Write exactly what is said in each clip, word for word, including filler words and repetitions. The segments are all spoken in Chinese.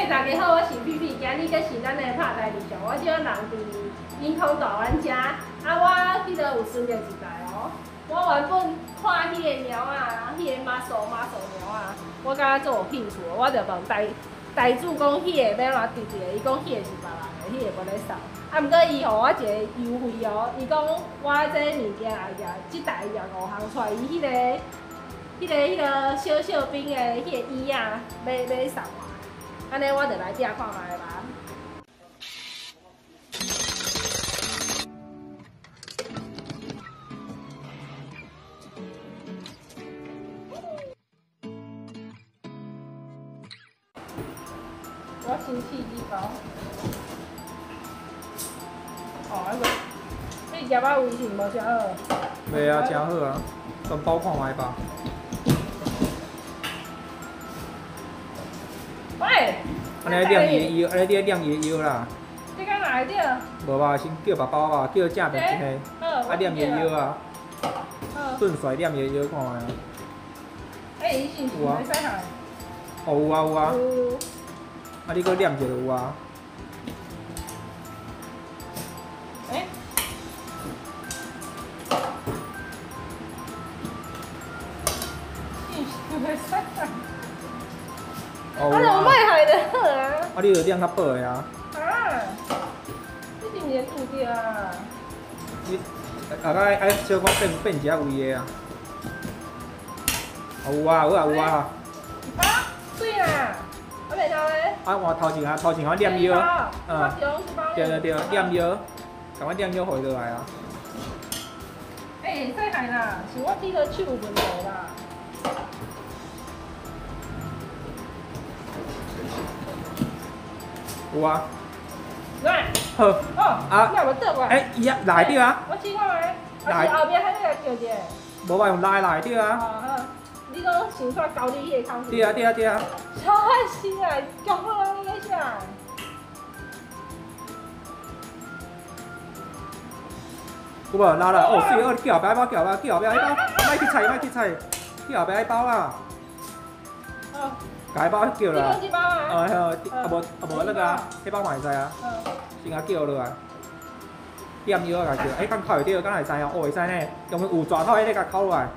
嘿，大家好，我是皮皮，今日阁是咱的拍台日常。我即个人伫永康大湾遮，啊，我记得有顺着一台哦。我原本看迄个猫啊，迄、那个马术马术猫啊，我感觉做有兴趣，我就问台台主讲迄个要哪直直的，伊讲迄个是别人的，迄、那个无咧扫。啊，毋过伊互我一个优惠哦，伊讲我这物件也也，即台也五项出来，伊迄、那个。迄、那个、迄、那个小小兵的迄个椅啊，要要送我，安尼我就来遮看卖吧。我生气几包。哦，那个，你夹仔味是无诚好？ 袂啊，诚好啊，全包看卖吧。 喂， 安尼晾伊腰，安尼你晾伊腰啦。 你敢来着？ 无吧，先叫肉包吧，叫正面一个，啊晾伊腰啊，顺甩晾伊腰看卖啊。 哎，伊是有啊，使下。 哦有啊有啊。 有。 啊你搁晾一个有啊。 哎。伊是袂使下。 哦， 啊，就卖害就好啊。 啊，你就晾较薄的啊。 啊，你是毋是拄着啊？ 你大概爱小可变变一下位的啊。哦有啊有啊有啊。 啊，水啦，啊袂晓咧。 啊，我头前下头前下晾腰，嗯，对对对，晾腰，赶快晾腰回落来啊。 哎，使害啦，是我这个手有问题啦。 有啊。 来。 好。 哦。啊。那我倒过来。 哎，伊啊来着啊。 我试看卖。来。后边还要来叫者。 无法用拉来着啊。 哦好。你讲想煞交你迄个康。 对啊对啊对啊。 超开心啊！叫好啊，你个啥？ 有无拉来？哦，水哦，叫后壁包，叫后壁，叫后壁迄包，莫去踩，莫去踩，叫后壁迄包啦。 哦。 改包叫啦， 你包啊？ 哦，好，啊无啊无那个啊，迄包嘛会使啊，先甲叫落来，点腰啊甲叫，哎，敢扣会着，敢会使哦，哦会使呢，用有抓头迄个甲扣落来。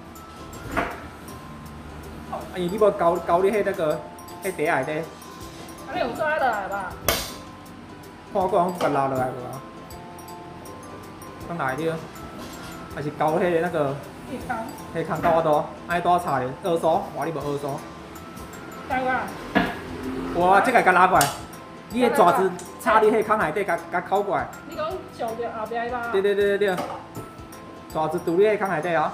啊，因为你无交交你迄那个迄底内底。 啊，你有抓落来吧？ 看过甲拉落来无啊？敢来着？还是交迄个那个？迄空到我度，爱多差的二手，我你无二手。 大个。 我即个甲拉过来，你个爪子插你迄空内底，甲甲扣过来。 你讲上着后壁吧？ 对对对对对，爪子拄你迄空内底啊。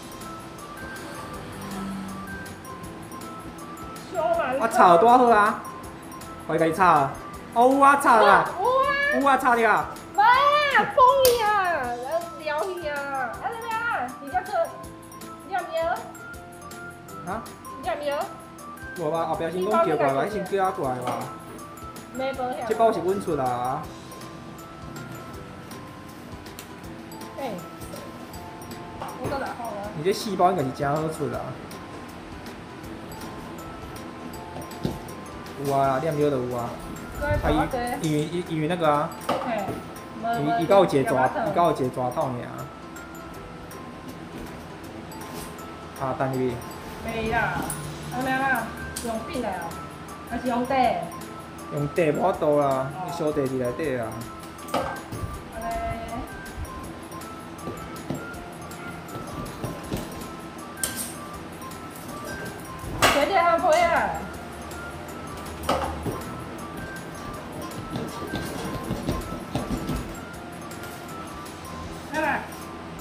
我插有多好啊！我甲伊插啊，哦有啊插啊，有啊插你啊。 妈呀，疯去啊！撩去啊！啊你咩？你叫做尿尿？ 啊？ 尿尿？ 无吧，后壁先讲叫过来，先叫我过来吧。 没保险。 这包是阮出啦。 哎，我搁来好啊。 你这四包应该是真好出啦。有啊，念了就有啊。啊，伊因为因因为那个啊，伊伊敢有一个蛇，伊敢有一个蛇套尔。啊，等入去。 袂啦，安尼啦。 用饼来哦，还是用茶？ 用茶无法度啦，伊小茶伫内底啊。 安尼。姐姐还可以啊。来来。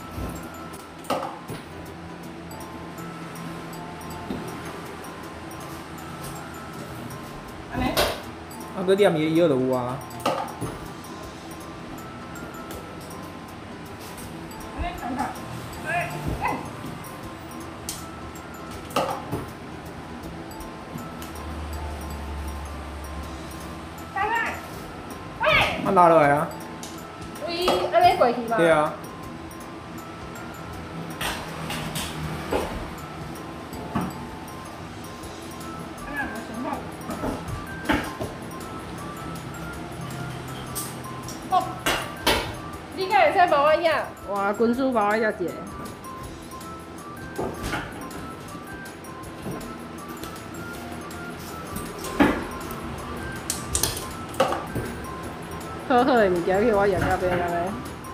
啊，佮念伊腰就有啊。 安尼看看，哎哎。来来，哎。 啊，拉落来啊。 伊安尼过去吧？ 对啊。 使帮我压，哇，军师帮我压一个。好好的物件，去我压到边安尼。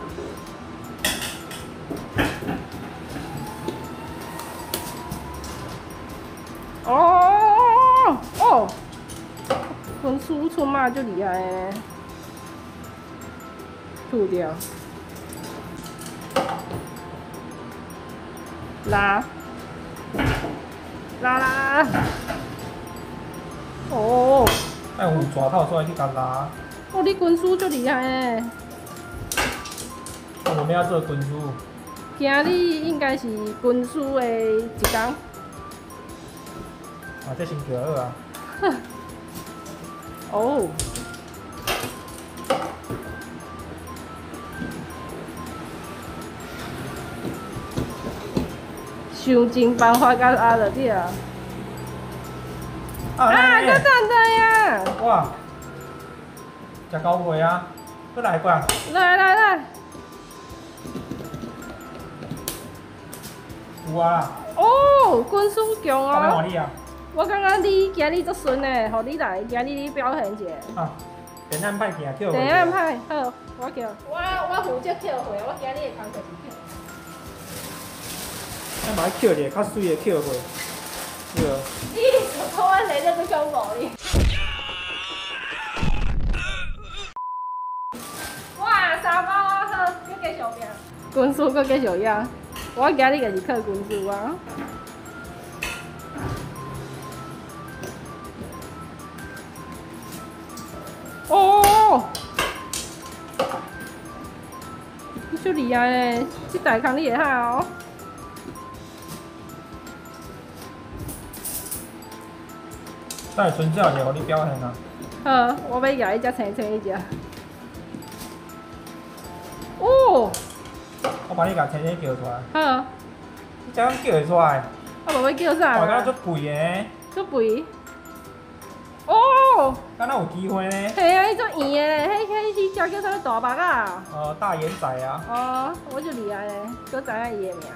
哦哦，军师出马就厉害呢，吐掉，拉，拉拉，哦。 哎，有抓到出来去甲拉。 哦，你军师就厉害呢。 我们要做军师。 今日应该是军师的一天。 啊，这先叫好啊。 哦。想尽办法甲压落去啊！啊，够赞的呀！ 哇，食到未啊？再来过。 来来来。 有啊。 哦，军师强哦。 我换你啊。 我感觉你今日足顺的，互你来，今日你表现一下。啊， 电按派行扣。 电按派，好，我叫。我我负责扣回，我今日的工作是扣。 咱买扣一个较水的扣回。对。 你就看我来这个恐怖哩。哇，三包啊，好，搁继续拼。军师搁继续压，我今日就是靠军师啊。哦，你足厉害嘞！这台空你会晓哦。 等下春节就互你表现啊。 好，我要甲你只青青一只。哦。 我帮你甲青青叫出来。 好。 你这样叫会出来？ 我无要叫啥？ 我感觉足贵的。 足贵。哦。 敢若有机会呢？ 系啊，迄种圆的，迄迄迄只叫啥大目啊？ 哦，大眼仔啊。 哦，我就厉害咧，搁知影伊的名。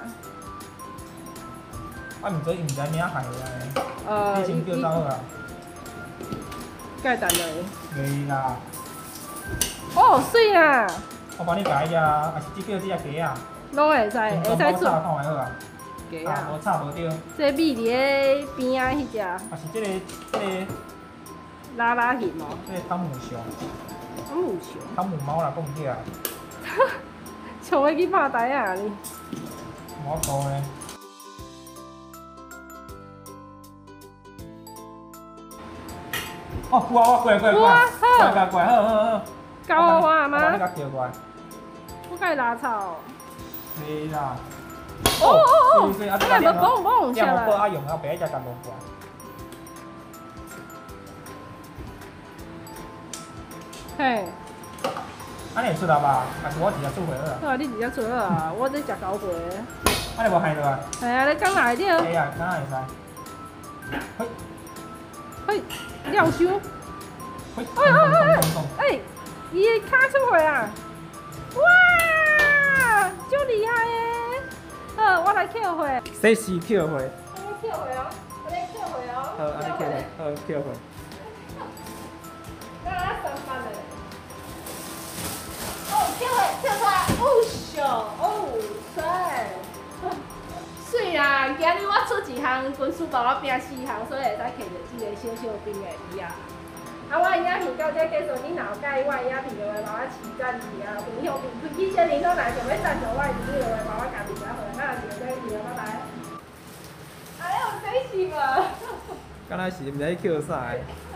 啊，毋知伊毋知名害咧。 呃， 你先叫走好啊。 盖等落。 袂啦。 哦，水啊！ 我帮你改一下，还是只叫只只鸡啊？ 拢会使，会使做。 看卖好啊。 鸡啊。 无差无对。 这米伫个边仔迄只。 还是这个这个。 拉拉型哦。 这个汤姆熊。 汤姆熊。 汤姆猫啦，讲唔对啊。 像要去拍台啊你。 我讲咧。哦，有啊，我过来过来过来，过来过来，好好好。 教我话吗？ 我帮你甲调过来。 我甲伊拉草。 没啦。 哦哦哦！ 所以啊， 这个无讲讲下来。这样用啊，别一只甲弄过来。 嘿。 安尼会出来吧？还是我直接出回了？ 好啊，你直接出了啊！我在食九回。 安尼无害着啊？ 系啊，你讲哪会着？ 会啊，哪会使？嘿。 嘿，廖修。 嘿。哎哎哎哎！伊的卡出回啊！哇，足厉害诶！好，我来扣回。 这是扣回。 我扣回哦，我来扣回哦。 好，安尼扣回，好扣回。 刚刚上班嘞。哦，扣回，扣出来，哦小，哦帅。水啦！今日我出一项，军师帮我拼四项，所以会使摕到这个小小冰的鱼啊。啊，我影片到这结束，你若有介意我影片，就会帮我起赞一下，分享分几千人都来想要赞助我的朋友，就会帮我加评价回来，那就这个video，拜拜。哎呦，真是嘛！ 敢若是毋知扣啥个。